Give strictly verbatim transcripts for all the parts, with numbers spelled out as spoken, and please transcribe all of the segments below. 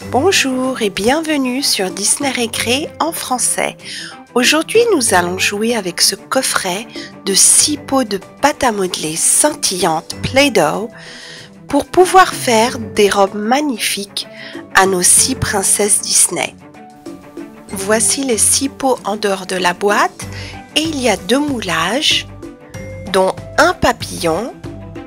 Bonjour et bienvenue sur Disney Récré en français. Aujourd'hui, nous allons jouer avec ce coffret de six pots de pâte à modeler scintillante Play-Doh pour pouvoir faire des robes magnifiques à nos six princesses Disney. Voici les six pots en dehors de la boîte et il y a deux moulages, dont un papillon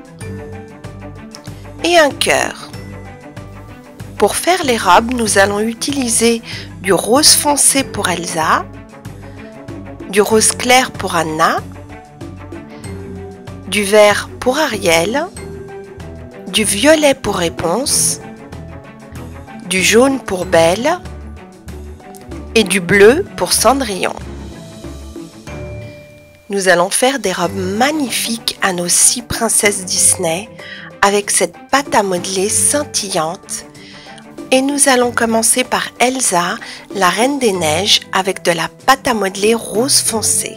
et un cœur. Pour faire les robes, nous allons utiliser du rose foncé pour Elsa, du rose clair pour Anna, du vert pour Ariel, du violet pour Réponse, du jaune pour Belle et du bleu pour Cendrillon. Nous allons faire des robes magnifiques à nos six princesses Disney avec cette pâte à modeler scintillante. Et nous allons commencer par Elsa, la Reine des Neiges, avec de la pâte à modeler rose foncé.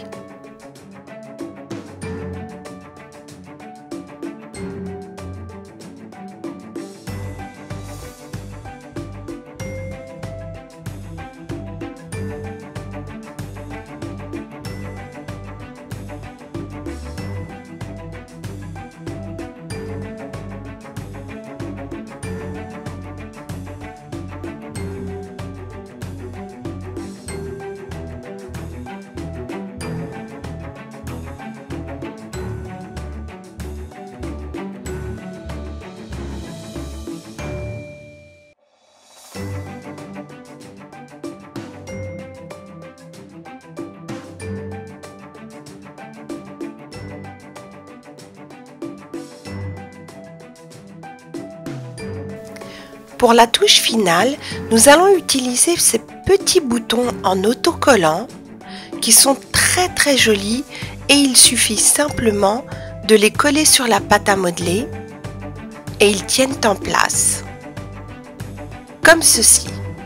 Pour la touche finale, nous allons utiliser ces petits boutons en autocollant qui sont très très jolis et il suffit simplement de les coller sur la pâte à modeler et ils tiennent en place, comme ceci.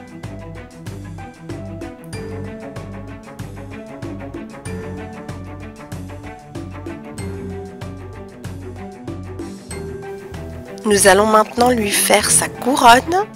Nous allons maintenant lui faire sa couronne.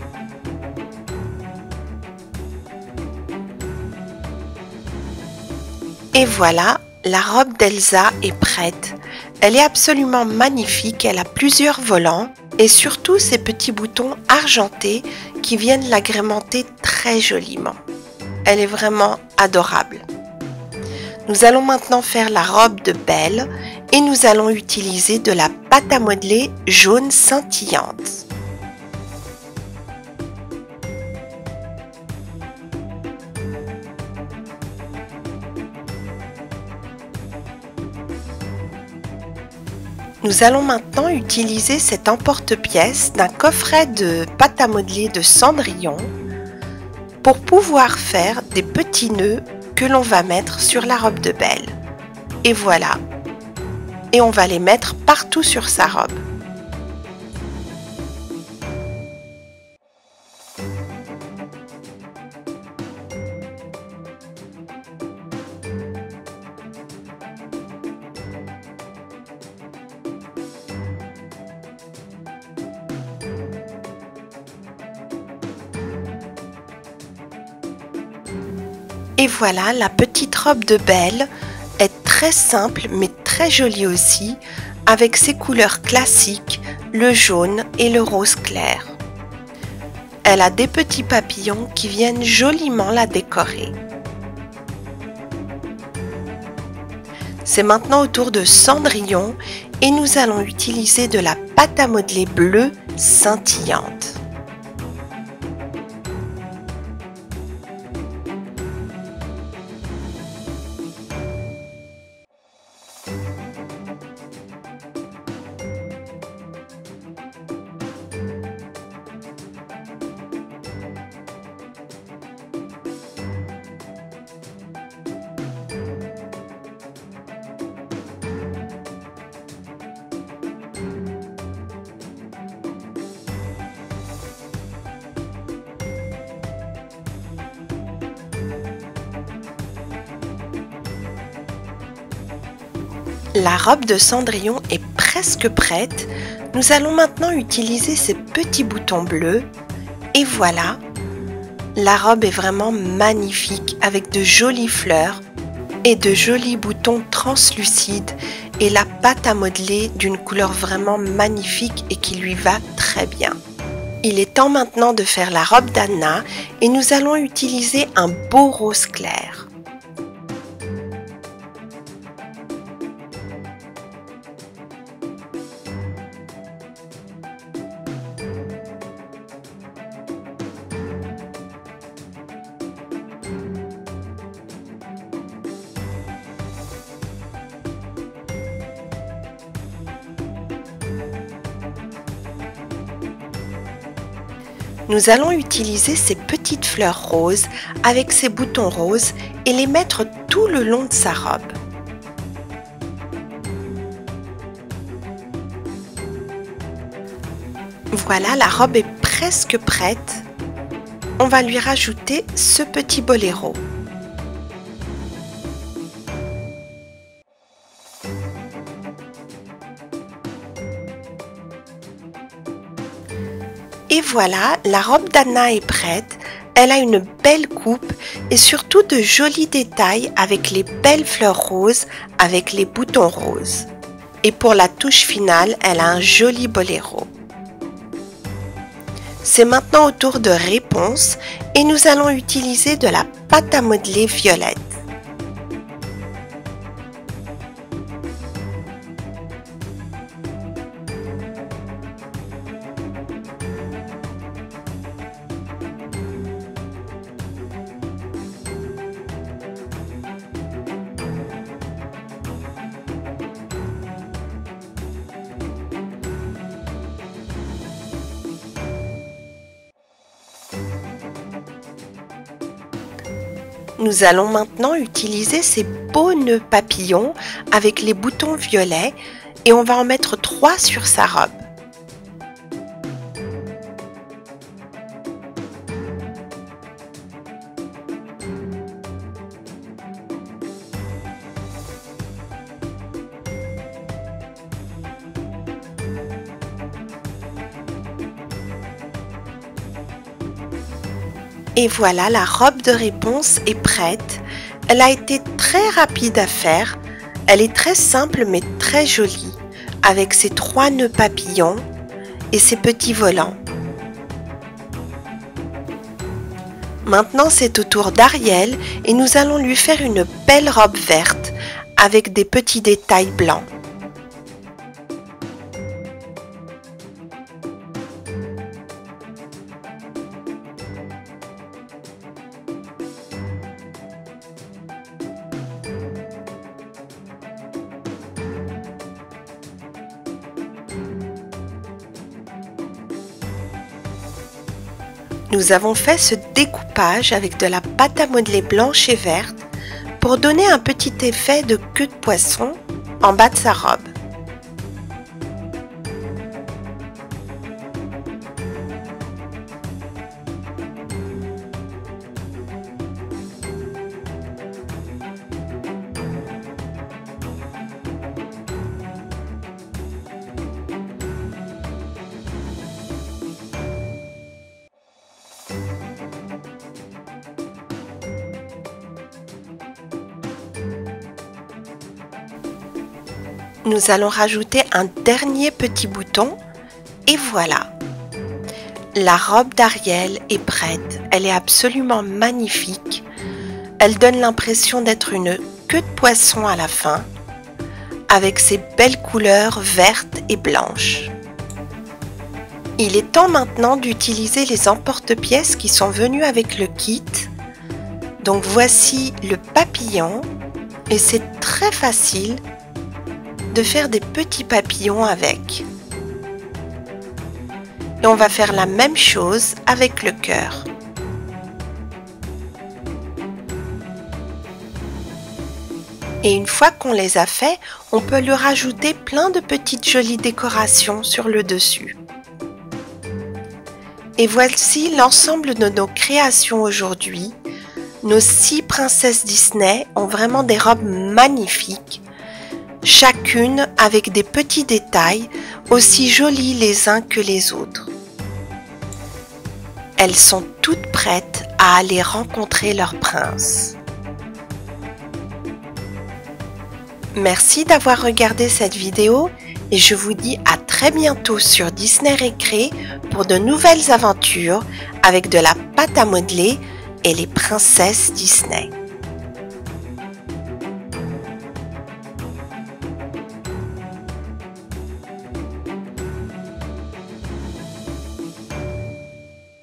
Et voilà, la robe d'Elsa est prête. Elle est absolument magnifique, elle a plusieurs volants et surtout ces petits boutons argentés qui viennent l'agrémenter très joliment. Elle est vraiment adorable. Nous allons maintenant faire la robe de Belle et nous allons utiliser de la pâte à modeler jaune scintillante. Nous allons maintenant utiliser cet emporte-pièce d'un coffret de pâte à modeler de Cendrillon pour pouvoir faire des petits nœuds que l'on va mettre sur la robe de Belle. Et voilà. Et on va les mettre partout sur sa robe. Et voilà, la petite robe de Belle est très simple mais très jolie aussi, avec ses couleurs classiques, le jaune et le rose clair. Elle a des petits papillons qui viennent joliment la décorer. C'est maintenant au tour de Cendrillon et nous allons utiliser de la pâte à modeler bleue scintillante. La robe de Cendrillon est presque prête. Nous allons maintenant utiliser ces petits boutons bleus Et voilà, la robe est vraiment magnifique avec de jolies fleurs et de jolis boutons translucides et la pâte à modeler d'une couleur vraiment magnifique et qui lui va très bien. Il est temps maintenant de faire la robe d'Anna et nous allons utiliser un beau rose clair. Nous allons utiliser ces petites fleurs roses avec ces boutons roses et les mettre tout le long de sa robe. Voilà, la robe est presque prête. On va lui rajouter ce petit boléro. Et voilà, la robe d'Anna est prête. Elle a une belle coupe et surtout de jolis détails avec les belles fleurs roses, avec les boutons roses. Et pour la touche finale, elle a un joli boléro. C'est maintenant au tour de réponse et nous allons utiliser de la pâte à modeler violette. Nous allons maintenant utiliser ces beaux nœuds papillons avec les boutons violets et on va en mettre trois sur sa robe. Et voilà, la robe de réponse est prête. Elle a été très rapide à faire. Elle est très simple mais très jolie, avec ses trois nœuds papillons et ses petits volants. Maintenant, c'est au tour d'Ariel et nous allons lui faire une belle robe verte avec des petits détails blancs. Nous avons fait ce découpage avec de la pâte à modeler blanche et verte pour donner un petit effet de queue de poisson en bas de sa robe. Nous allons rajouter un dernier petit bouton et voilà. La robe d'Ariel est prête. Elle est absolument magnifique. Elle donne l'impression d'être une queue de poisson à la fin avec ses belles couleurs vertes et blanches. Il est temps maintenant d'utiliser les emporte-pièces qui sont venus avec le kit. Donc voici le papillon et c'est très facile de faire des petits papillons avec. Et on va faire la même chose avec le cœur. Et une fois qu'on les a faits, on peut lui rajouter plein de petites jolies décorations sur le dessus. Et voici l'ensemble de nos créations aujourd'hui. Nos six princesses Disney ont vraiment des robes magnifiques, chacune avec des petits détails aussi jolis les uns que les autres. elles sont toutes prêtes à aller rencontrer leur prince. Merci d'avoir regardé cette vidéo et je vous dis à très bientôt sur Disney Récré pour de nouvelles aventures avec de la pâte à modeler et les princesses Disney.